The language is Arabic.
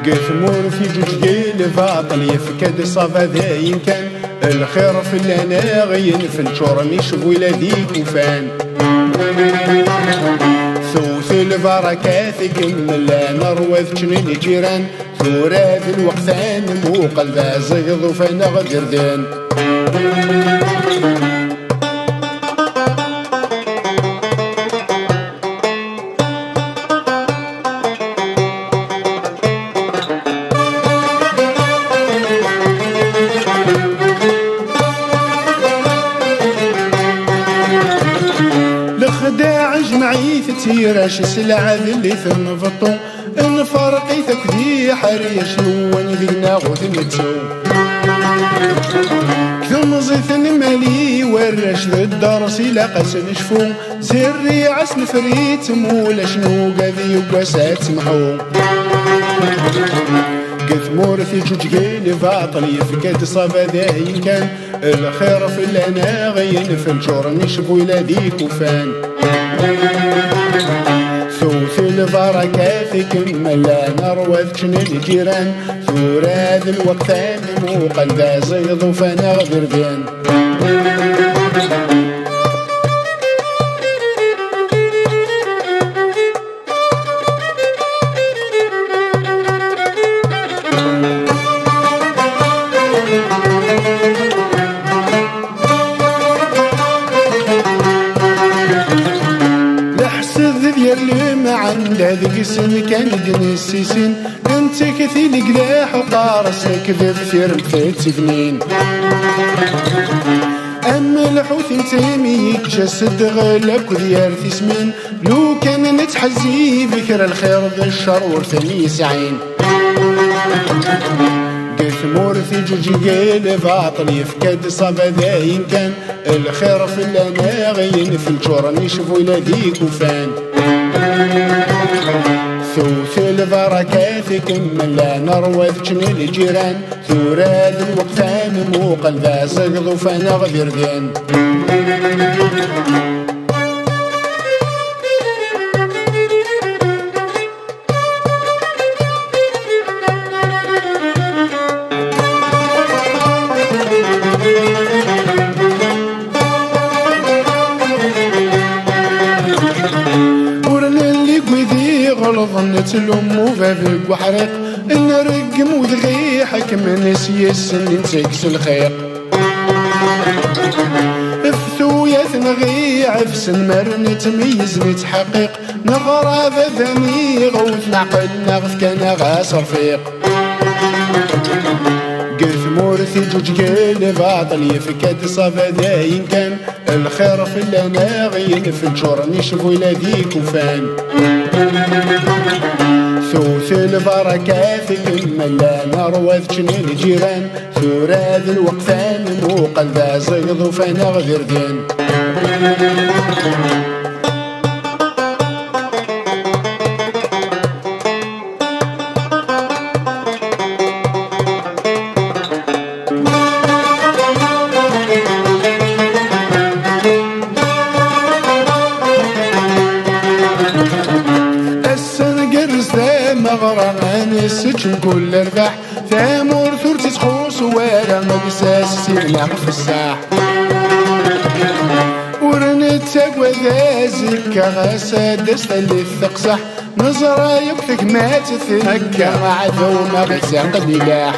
قثمور في جوج باطل يفكد صافا ذاين كان الخير في اللنا غين في الشور نشوف ولاديك وفان ثوث البركات كمل نروذ جنين جيران ثورات الوقتان مو قلبا زغض وفانا غدردان الخداع جمعي تيراش سلعة اللي تنفطو نفرقي تكدي حريا شنو ذينا غوث نتسو كثم زيثن مالي ورش ذا الدرس لاقاس نشفو سري عسل فريت مولا شنو قاذي وقاسات سمحو قثمور في جوج باطل يفكد صافا داين كان الخير في اللنا غين في الجور نشوف ولاديك وفان ثوث البركات كمل نروذ جنين جيران ثوراد الوقتان مو قلبا زيض وفانا غدردان عند هذيك السن كان يدني السيسين انت كثير قلاح وقارسك كذب ثير مفات سفنين اما الحوث انتمي جسد غلك وديار ثسمين لو كان نتحزي ذكر الخير ذا الشر ورثني سعين قثمور في جوج باطل يفكد صافا داين كان الخير في اللنا غين في الجور نشوف ولاديك وفان ثوث البركات كمل نروذ جنين الجيران ثوراد الوقتان مو قلبا زغض وفانا غدردان ظنت الأم وفافق وحريق نرقم وذغي حكم نسي السن نسيكس الخيق فتويات نغي عفسن مرن تميز نتحقق نغرى ذني غوث نعقل نغف كان غاس رفيق قثمور في جوج باطل يفكد صافا داين كان الخير في اللنا غين في الجور نشوف ولاديك وفان ثوث البركات كمل نروذ جنين جيران ثوراد الوقتان مو قلبا زيض وفانا غدردان مغران السجن كل رباح ثامور ثورتي تخوص ولا مقساس سيرنا في الساح ورنتك وذازك غاسد استلي الثقصح نظرة يكتك ما تثكى مع ذوما غزاق النلاح